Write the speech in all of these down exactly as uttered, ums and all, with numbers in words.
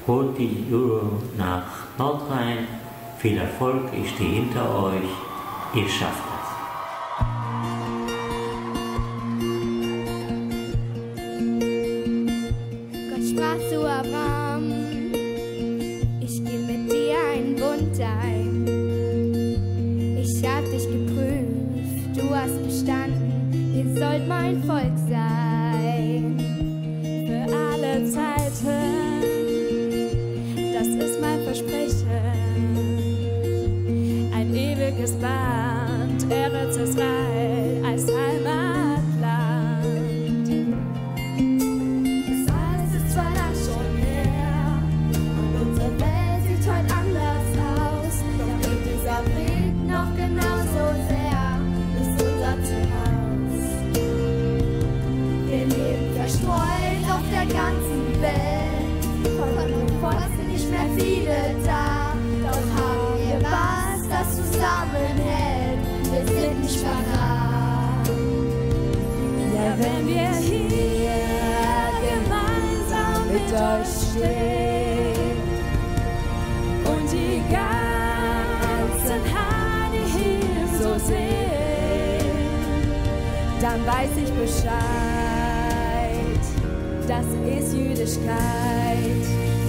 holt die Euro nach Nordrhein. Viel Erfolg, ich stehe hinter euch, ihr schafft das. Gott sprach zu Abraham, ich geh mit dir einen Bund ein. Ich hab dich geprüft, du hast bestanden, ihr sollt mein Volk sein. Für alle Zeiten, das ist mein Versprechen. Ein ewiges Band, Eretz Israel als Heimatland. Das alles ist zwar lang schon her, und unsere Welt sieht heute anders aus. Doch geht dieser Blick noch genauso sehr, ist unser Zuhause. Wir leben verstreut auf der ganzen Welt, von dem Volk sind nicht mehr viele da. Doch haben wir was, das zusammenhält, wir sind nicht verraten. Ja, wenn wir hier gemeinsam mit euch stehen und die ganzen Hanihim so sehen, dann weiß ich Bescheid, das ist Jüdischkeit.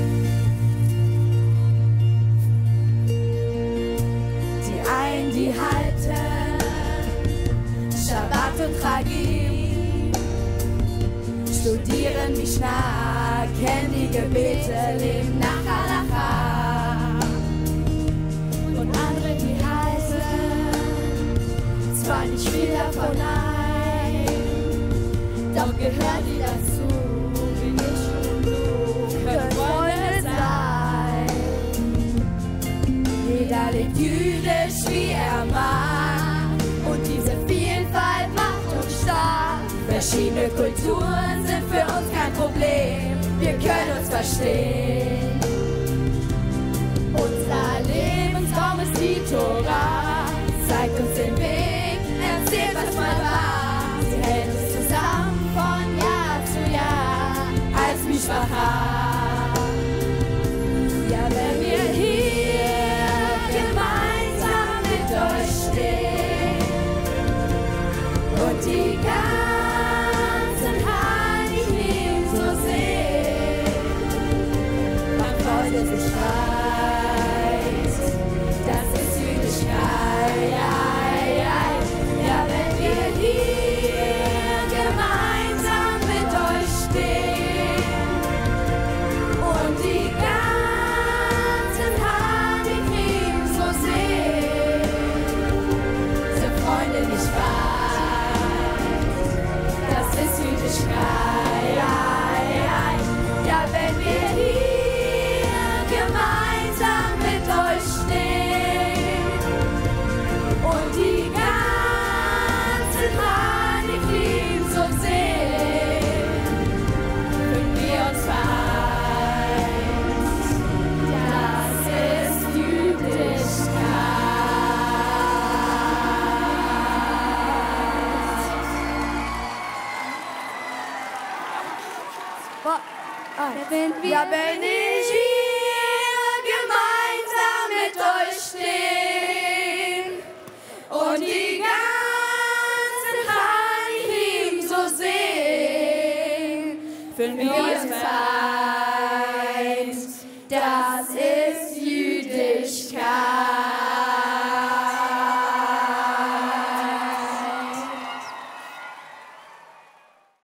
Die einen, die halten Shabbat und Chagim, studieren Mishnah, kennen die Gebete, leben nach Halacha. Und andere, die halten zwar nicht viel davon ein, doch gehören die dazu, wie ich und du können Freunde sein. Jeder lebt jüdisch, wie er mag, und diese Vielfalt macht uns stark. Verschiedene Kulturen sind für uns kein Problem, wir können uns verstehen. Unser Lebensraum ist die Tora, zeigt uns den Weg, erzählt, was mal war. Sie hält uns zusammen von Jahr zu Jahr als Mishpacha. Ja, wenn wir hier gemeinsam mit euch stehen und die ganzen Hanihim so sehen, man Freude sich weit, das ist Jüdischkeit. Ja, ja, ja, wenn wir hier gemeinsam mit euch stehen und die ganzen Hanihim so sehen, sind Freunde nicht weit, das ist Jüdischkeit. Ja, ja, ja, wenn wir hier gemeinsam mit euch stehen und die ganzen Hanihim so sehen, fühlen wir uns vereint, das ist Jüdischkeit. Ja, wenn ich hier gemeinsam mit euch stehe und die ganzen Hanihim so sehen, fühlen wir uns vereint, das ist Jüdischkeit.